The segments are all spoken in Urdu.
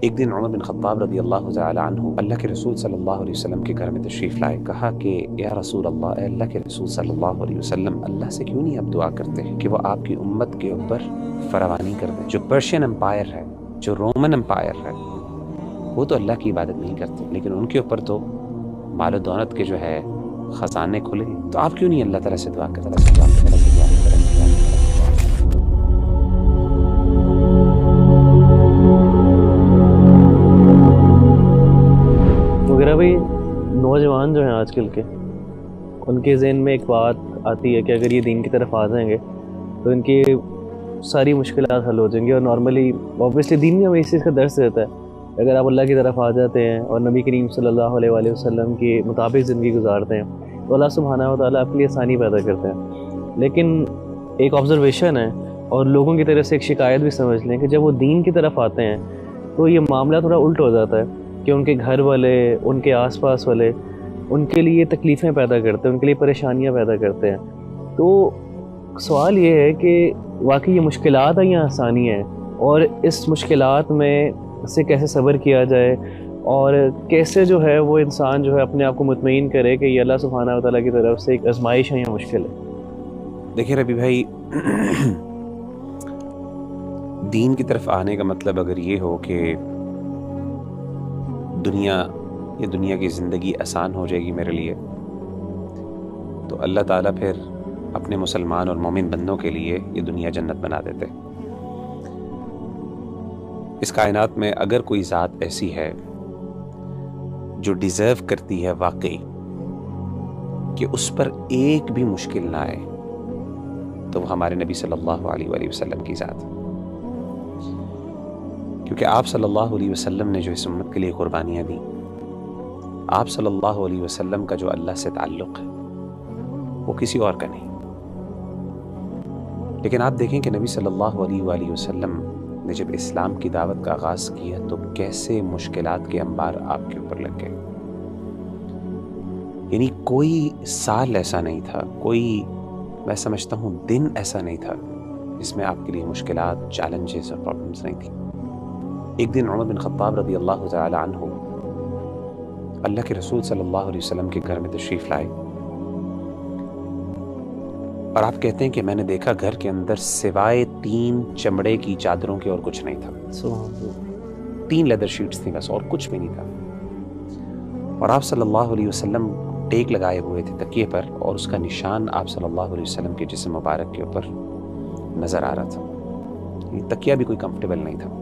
ایک دن عمر بن خطاب رضی اللہ تعالی عنہ اللہ کے رسول صلی اللہ علیہ وسلم کے گھر میں تشریف لائے. کہا کہ یا رسول اللہ، اے اللہ کے رسول صلی اللہ علیہ وسلم، اللہ سے کیوں نہیں آپ دعا کرتے کہ وہ آپ کی امت کے اوپر فراوانی کر دیں. جو پرشین امپائر ہے، جو رومن امپائر ہے، وہ تو اللہ کی عبادت نہیں کرتے، لیکن ان کے اوپر تو مال و دولت کے جو ہے خزانے کھلے. تو آپ کیوں نہیں اللہ تعالیٰ سے دعا کرتے؟ وغیرہ بھائی، نوجوان جو ہیں آج کل کے، ان کے ذہن میں ایک بات آتی ہے کہ اگر یہ دین کی طرف آ جائیں گے تو ان کی ساری مشکلات حل ہو جائیں گی. اور نارملی اوبیسلی دین میں ہمیں اس چیز کا درس دیتا ہے، اگر آپ اللہ کی طرف آ جاتے ہیں اور نبی کریم صلی اللہ علیہ وآلہ وسلم کے مطابق زندگی گزارتے ہیں تو اللہ سبحانہ و تعالیٰ آپ کے لیے آسانی پیدا کرتے ہیں. لیکن ایک آبزرویشن ہے اور لوگوں کی طرف سے ایک شکایت بھی سمجھ لیں کہ جب وہ دین کی طرف آتے ہیں تو یہ معاملہ تھوڑا الٹ ہو جاتا ہے کہ ان کے گھر والے، ان کے آس پاس والے ان کے لیے تکلیفیں پیدا کرتے ہیں، ان کے لیے پریشانیاں پیدا کرتے ہیں. تو سوال یہ ہے کہ واقعی یہ مشکلات ہیں یا آسانی ہیں، اور اس مشکلات میں سے کیسے صبر کیا جائے، اور کیسے جو ہے وہ انسان جو ہے اپنے آپ کو مطمئن کرے کہ یہ اللہ سبحانہ و تعالیٰ کی طرف سے ایک آزمائش ہے یا مشکل ہے. دیکھیں ربی بھائی، دین کی طرف آنے کا مطلب اگر یہ ہو کہ دنیا کی زندگی آسان ہو جائے گی میرے لیے، تو اللہ تعالیٰ پھر اپنے مسلمان اور مومن بندوں کے لیے یہ دنیا جنت بنا دیتے. اس کائنات میں اگر کوئی ذات ایسی ہے جو ڈیزرو کرتی ہے واقعی کہ اس پر ایک بھی مشکل نہ آئے، تو وہ ہمارے نبی صلی اللہ علیہ وآلہ وسلم کی ذات ہے. کیونکہ آپ صلی اللہ علیہ وسلم نے جو اس امت کے لیے قربانیاں دیں، آپ صلی اللہ علیہ وسلم کا جو اللہ سے تعلق ہے وہ کسی اور کا نہیں. لیکن آپ دیکھیں کہ نبی صلی اللہ علیہ وآلہ وسلم نے جب اسلام کی دعوت کا آغاز کیا تو کیسے مشکلات کے انبار آپ کے اوپر لگ گئے. یعنی کوئی سال ایسا نہیں تھا، کوئی میں سمجھتا ہوں دن ایسا نہیں تھا جس میں آپ کے لیے مشکلات، چیلنجز اور پرابلمز نہیں تھیں. ایک دن عمر بن خطاب رضی اللہ تعالی عنہ اللہ کے رسول صلی اللہ علیہ وسلم کے گھر میں تشریف لائے، اور آپ کہتے ہیں کہ میں نے دیکھا گھر کے اندر سوائے 3 چمڑے کی چادروں کے اور کچھ نہیں تھا. 3 لیدر شیٹس تھیں بس، اور کچھ بھی نہیں تھا. اور آپ صلی اللہ علیہ وسلم ٹیک لگائے ہوئے تھے تکیے پر، اور اس کا نشان آپ صلی اللہ علیہ وسلم کے جسم مبارک کے اوپر نظر آ رہا تھا. یہ تکیہ بھی کوئی کمفرٹیبل نہیں تھا.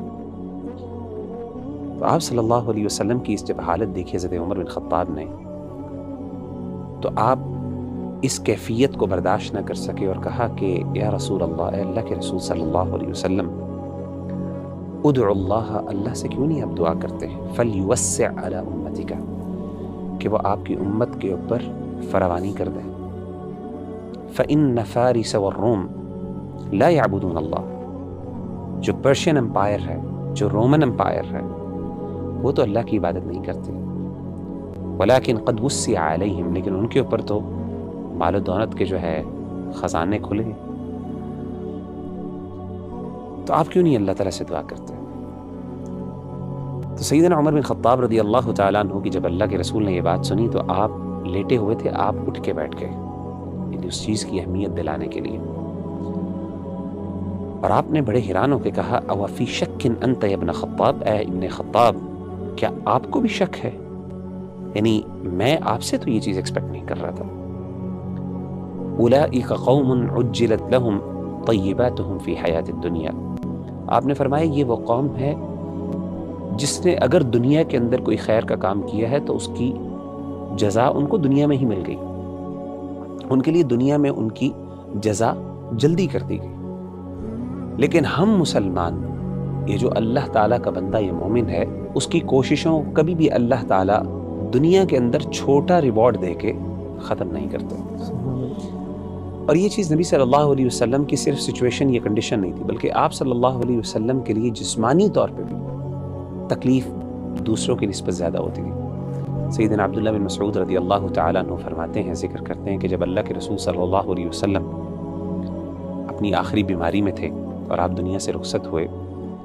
تو آپ صلی اللہ علیہ وسلم کی اس جب حالت دیکھی حضرت عمر بن خطاب نے، تو آپ اس کیفیت کو برداشت نہ کر سکے اور کہا کہ یا رسول اللہ، اے اللہ کے رسول صلی اللہ علیہ وسلم، ادعو اللہ، اللہ سے کیوں نہیں آپ دعا کرتے ہیں فلیوسع علی امتک، کہ وہ آپ کی امت کے اوپر فراوانی کر دیں. فإن فارس والروم لا يعبدون اللہ، جو پرشین امپائر ہے، جو رومن امپائر ہے، وہ تو اللہ کی عبادت نہیں کرتے. ولیکن قد وسع علیہم، لیکن ان کے اوپر تو مال و دولت کے جو ہے خزانے کھلے. تو آپ کیوں نہیں اللہ تعالیٰ سے دعا کرتے؟ تو سیدنا عمر بن خطاب رضی اللہ تعالیٰ عنہ کی جب اللہ کے رسول نے یہ بات سنی تو آپ لیٹے ہوئے تھے، آپ اٹھ کے بیٹھ گئے، یعنی اس چیز کی اہمیت دلانے کے لیے. اور آپ نے بڑے حیران ہو کے کہا او فی شک انت یا ابن خطاب، اے ابن خطاب، کیا آپ کو بھی شک ہے؟ یعنی میں آپ سے تو یہ چیز ایکسپیکٹ نہیں کر رہا تھا. اولئک قوم عجلت لهم طیباتهم فی حیات الدنیا، آپ نے فرمایا یہ وہ قوم ہے جس نے اگر دنیا کے اندر کوئی خیر کا کام کیا ہے تو اس کی جزا ان کو دنیا میں ہی مل گئی، ان کے لیے دنیا میں ان کی جزا جلدی کر دی گئی. لیکن ہم مسلمان، یہ جو اللہ تعالیٰ کا بندہ، یہ مومن ہے، اس کی کوششوں کبھی بھی اللہ تعالیٰ دنیا کے اندر چھوٹا ریوارڈ دے کے ختم نہیں کرتے. اور یہ چیز نبی صلی اللہ علیہ وسلم کی صرف سچویشن یا کنڈیشن نہیں تھی، بلکہ آپ صلی اللہ علیہ وسلم کے لیے جسمانی طور پہ بھی تکلیف دوسروں کی نسبت زیادہ ہوتی تھی. سیدنا عبداللہ بن مسعود رضی اللہ تعالیٰ عنہ فرماتے ہیں، ذکر کرتے ہیں کہ جب اللہ کے رسول صلی اللہ علیہ وسلم اپنی آخری بیماری میں تھے اور آپ دنیا سے رخصت ہوئے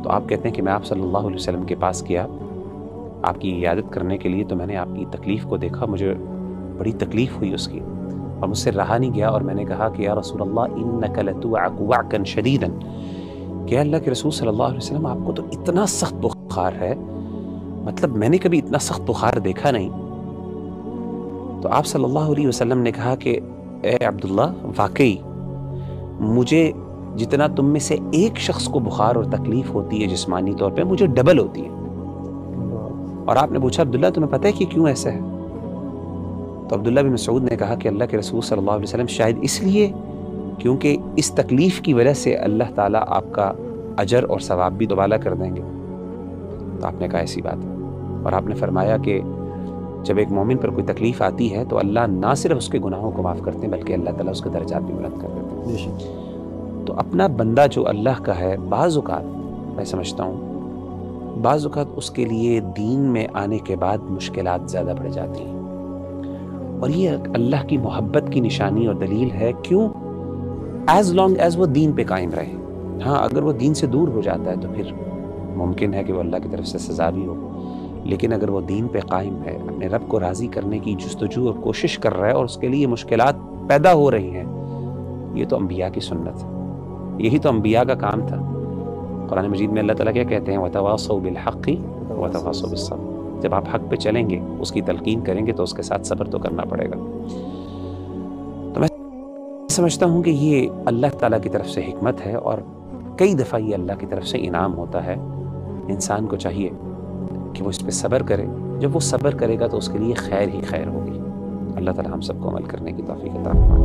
تو آپ کہتے ہیں کہ میں آپ صلی اللہ علیہ وسلم کے پاس گیا آپ کی عیادت کرنے کے لیے، تو میں نے آپ کی تکلیف کو دیکھا، مجھے بڑی تکلیف ہوئی اس کی، اور مجھ سے رہا نہیں گیا، اور میں نے کہا کہ یا رسول اللہ انک لتوعک وعکا شدیدا، کہ اللہ کے رسول صلی اللہ علیہ وسلم آپ کو تو اتنا سخت بخار ہے، مطلب میں نے کبھی اتنا سخت بخار دیکھا نہیں۔ تو آپ صلی اللہ علیہ وسلم نے کہا کہ اے عبداللہ، واقعی مجھے جتنا تم میں سے ایک شخص کو بخار اور تکلیف ہوتی ہے جسمانی طور پہ، مجھے ڈبل ہوتی ہے۔ اور آپ نے پوچھا عبداللہ تمہیں پتہ ہے کہ کیوں ایسا ہے؟ تو عبداللہ بن مسعود نے کہا کہ اللہ کے رسول صلی اللہ علیہ وسلم شاید اس لیے کیونکہ اس تکلیف کی وجہ سے اللہ تعالیٰ آپ کا اجر اور ثواب بھی دوبالا کر دیں گے۔ تو آپ نے کہا ایسی بات ہے، اور آپ نے فرمایا کہ جب ایک مومن پر کوئی تکلیف آتی ہے تو اللہ نہ صرف اس کے گناہوں کو معاف کرتے ہیں بلکہ اللہ تعالیٰ اس کے درجات بھی بلند کر دیتے ہیں۔ تو اپنا بندہ جو اللہ کا ہے، بعض اوقات میں سمجھتا ہوں بعض اوقات اس کے لیے دین میں آنے کے بعد مشکلات زیادہ بڑھ جاتی ہیں، اور یہ اللہ کی محبت کی نشانی اور دلیل ہے۔ کیوں؟ ایز لانگ ایز وہ دین پہ قائم رہے۔ ہاں، اگر وہ دین سے دور ہو جاتا ہے تو پھر ممکن ہے کہ وہ اللہ کی طرف سے سزا بھی ہو، لیکن اگر وہ دین پہ قائم ہے، اپنے رب کو راضی کرنے کی جستجو اور کوشش کر رہا ہے، اور اس کے لیے مشکلات پیدا ہو رہی ہیں، یہ تو انبیاء کی سنت ہے، یہی تو انبیاء کا کام تھا۔ قرآن مجید میں اللہ تعالیٰ کیا کہتے ہیں؟ وَتَوَاصَوْا بِالْحَقِّ وَتَوَاصَوْا بِالصَّبْرِ، جب آپ حق پہ چلیں گے، اس کی تلقین کریں گے، تو اس کے ساتھ صبر تو کرنا پڑے گا۔ تو میں سمجھتا ہوں کہ یہ اللہ تعالیٰ کی طرف سے حکمت ہے، اور کئی دفعہ یہ اللہ کی طرف سے انعام ہوتا ہے۔ انسان کو چاہیے کہ وہ اس پہ صبر کرے، جب وہ صبر کرے گا تو اس کے لیے خیر ہی خیر ہوگی۔ اللہ تعالیٰ ہم سب کو عمل کرنے کی توفیق عطا فرمائے۔